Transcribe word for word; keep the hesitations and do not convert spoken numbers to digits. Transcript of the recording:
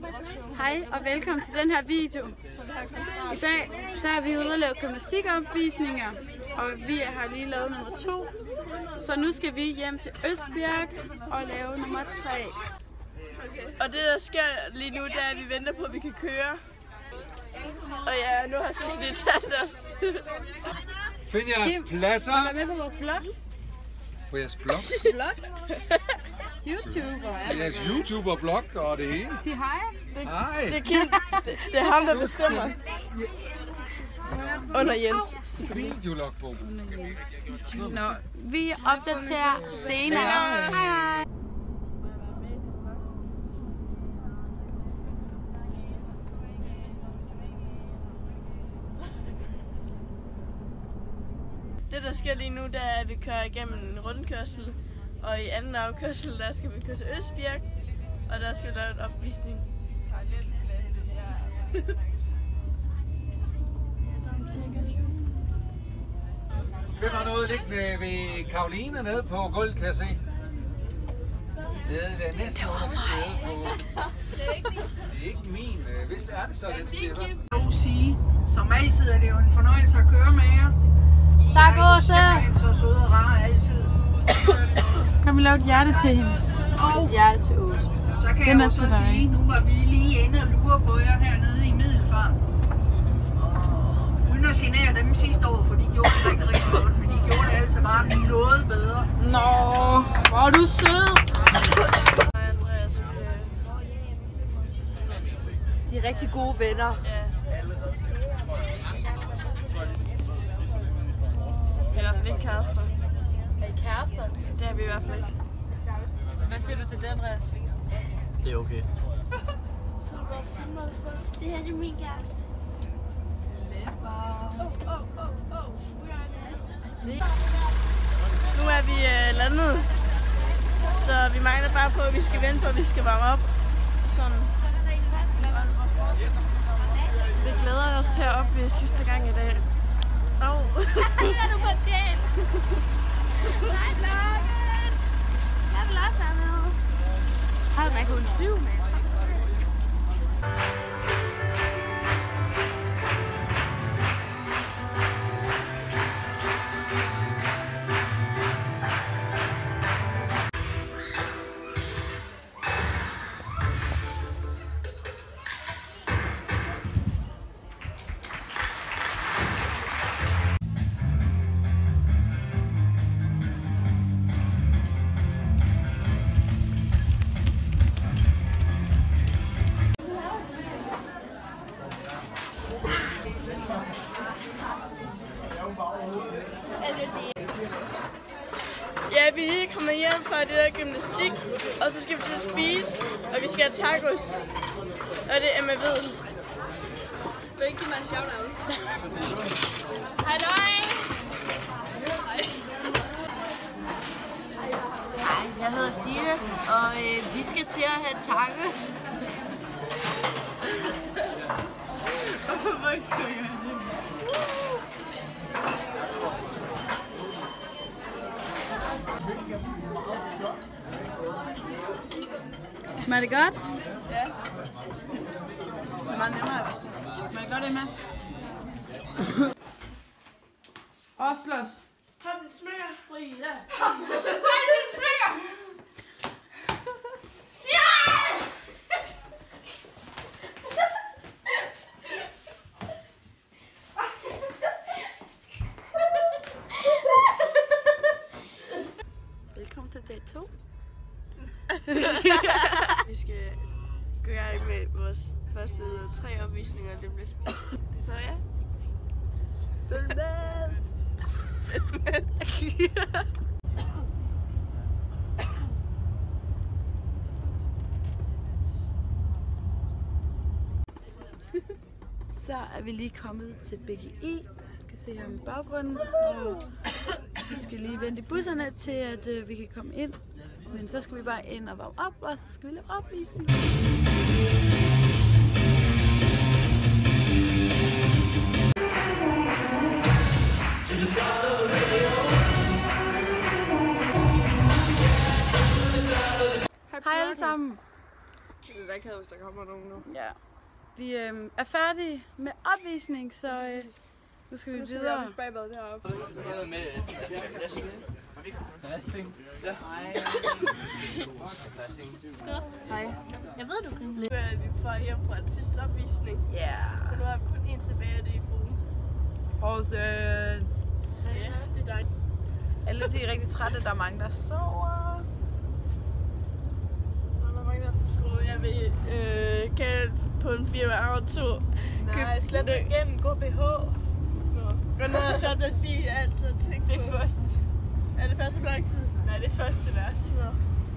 Hej og velkommen til den her video. I dag der er vi ude og lave gymnastikopvisninger, og vi har lige lavet nummer to. Så nu skal vi hjem til Østbjerg og lave nummer tre. Og det der sker lige nu, det er at vi venter på at vi kan køre. Og ja, nu har Cecilie taget os. Find jeres pladser. Er med på vores blog? På jeres blog? Blog? YouTuber, ja. Jeres YouTuber-blog og det hele. Sig hej. Det, hej. Det er, Kim. Det, det er ham, der bestemmer. Under Jens. Videologbog. Nå, vi opdaterer senere. Hej. Det der sker lige nu, det er at vi kører igennem en rundkørsel, og i anden afkørsel der skal vi køre til Østbjerg, og der skal vi lave en opvisning. Hvem har noget liggende ved Karoline nede på gulvet, kan jeg se? Det er næsten under mit sæde på. Det er ikke min. Det er ikke min. Hvis er det så, den slipper. Sige, som altid er det jo en fornøjelse at køre med jer. Tak, Åse! Så søde og rare altid. Kan vi lave et hjerte til hende? Og Hjerte til Åse. så kan Den jeg er jo så til dig. sige, nu var vi lige inde og lure på jer hernede i Middelfart. Og uden at genere dem sidste år, for de gjorde det rigtig, rigtig godt, men de gjorde det altså bare noget bedre. Nå, hvor er du sød! De er rigtig gode venner. Ja. Vi er i hvert fald ikke kærester. Er I kærester? Det er vi i hvert fald ikke. Hvad siger du til det, Andreas? Det er okay. Så du bare filmer det for? Det her det er min kæreste. Nu er vi øh, landet, så vi mangler bare på, at vi skal vente på, at vi skal varme op. Sådan. Vi glæder os til at opleve sidste gang i dag. Au. Det er du fortjent. Nej, Logan. Jeg vil også være med. Har du ikke kun syv med? Ja, vi er lige kommet hjem fra det der gymnastik, og så skal vi til at spise, og vi skal have tacos. Og det er Emma ved. Vil du ikke give mig en shout-out? Hej, Løg! Hej, jeg hedder Signe, og øh, vi skal til at have tacos. Hvor skal vi gøre det? Smager det godt? Ja. Det er meget nemmere. Smager det godt, Emma? Oslos. Kom, den smykker. Frida. Hej, den smykker! Velkommen til dag to. Vi skal gå i gang med vores første ud af tre opvisninger lige om lidt. Så ja. Følg med! Følg med! Så er vi lige kommet til B G I. Du kan se ham i baggrunden. Og vi skal lige vente i busserne til, at øh, vi kan komme ind. Men så skal vi bare ind og varme op, og så skal vi lave opvisning. Hej alle sammen. akavet, hvis der kommer nogen nu. Ja. Vi øh, er færdige med opvisning, så øh, nu skal vi nu skal videre. Vi bagved deroppe. Dressing. Ja. Hej. Jeg ved, du kan. Nu er vi på vej hjem fra den sidste opvisning. Ja. Yeah. Og nu har vi kun en tilbage, det er fruen. Horsens. Så ja, det er dejligt. Alle de er rigtig trætte, der er mange, der sover. Og der er mange, der skulle jeg vil øh, kalde på en firma auto. Nej, slet ikke igennem gå B H. Gå ned og shoppe den bil, jeg altid har tænkt Det er på. første. Er det første på lang tid? Nej, det er første vers. Nå.